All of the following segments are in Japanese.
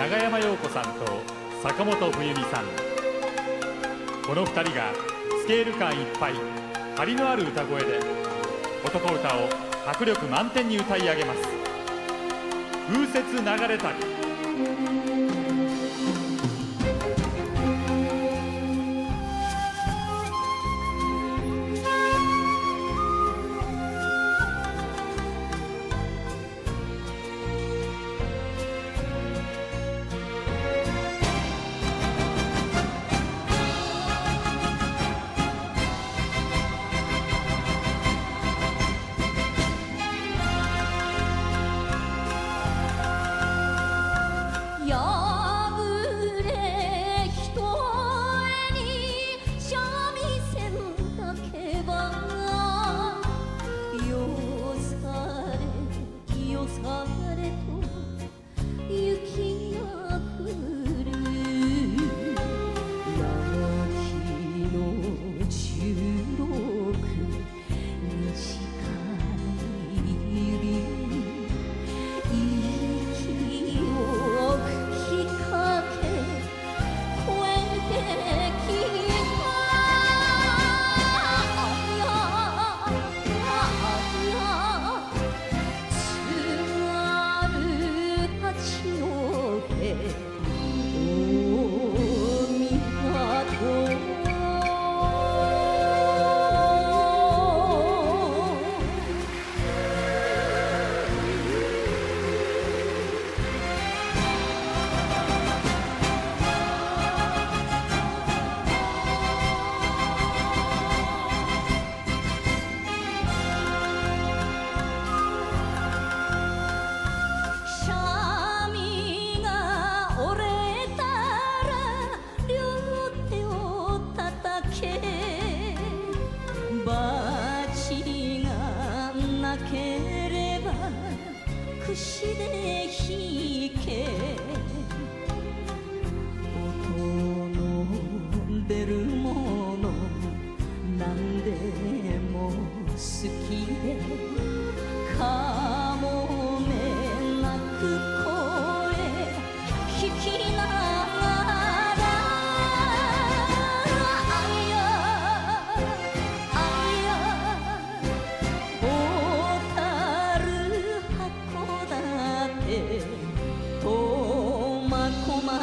長山洋子さんと坂本冬美さん。この2人がスケール感いっぱい張りのある歌声で男歌を迫力満点に歌い上げます。風雪流れ旅。 串で弾け音の出るもの何でも好きでかもめなく声聞きながらあやあや小樽函館苫小牧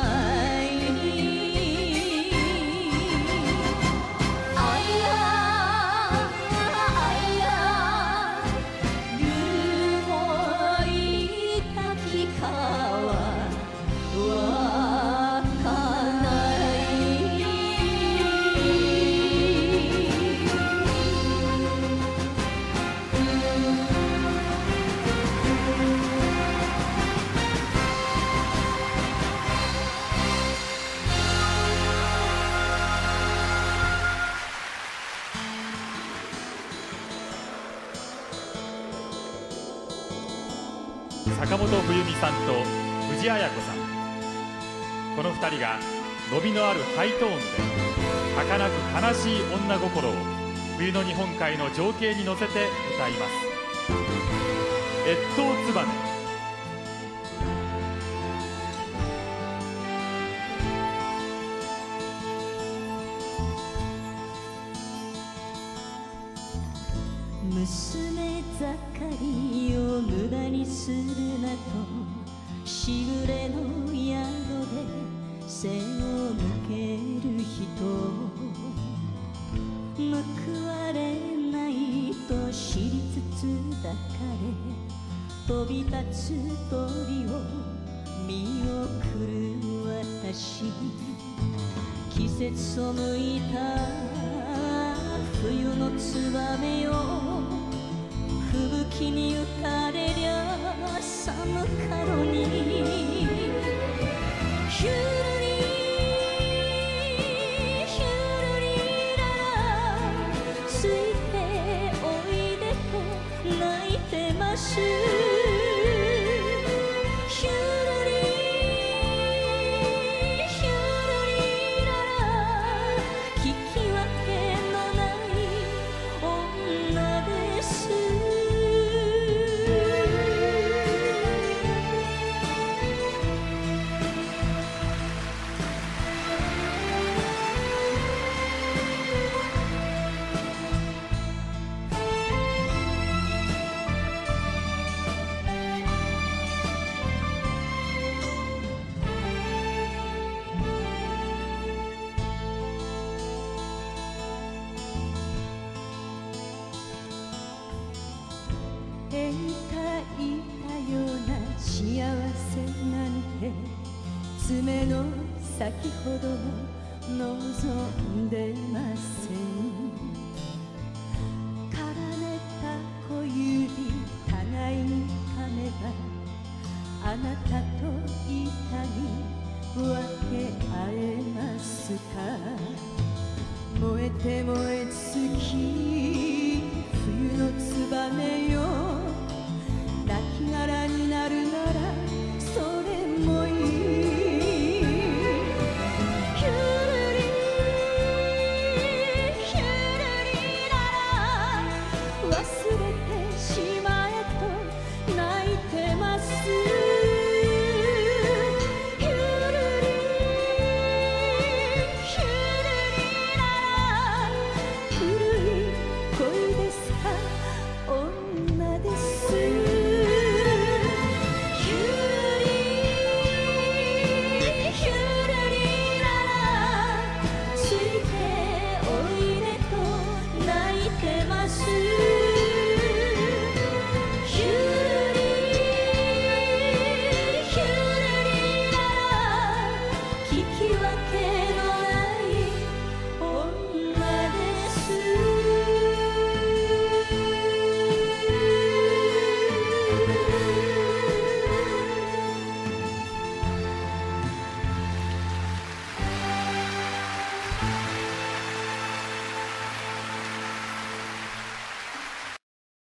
坂本冬美さんと藤あや子さん。この2人が伸びのあるハイトーンで儚く悲しい女心を冬の日本海の情景に乗せて歌います。越冬つばめ。 娘盛りを無駄にするなとしぐれの宿で背を向ける人報われないと知りつつ抱かれ飛び立つ鳥を見送る私季節背いた冬のつばめよ吹雪に打たれりゃ寒かろにヒュルリヒュルリララついておいでと泣いてます描いたような幸せなんて爪の先ほども望んでません。絡めた小指互いに噛めばあなたと痛み分け合えますか。燃えて燃え尽き冬のツバメよ、亡骸になるなら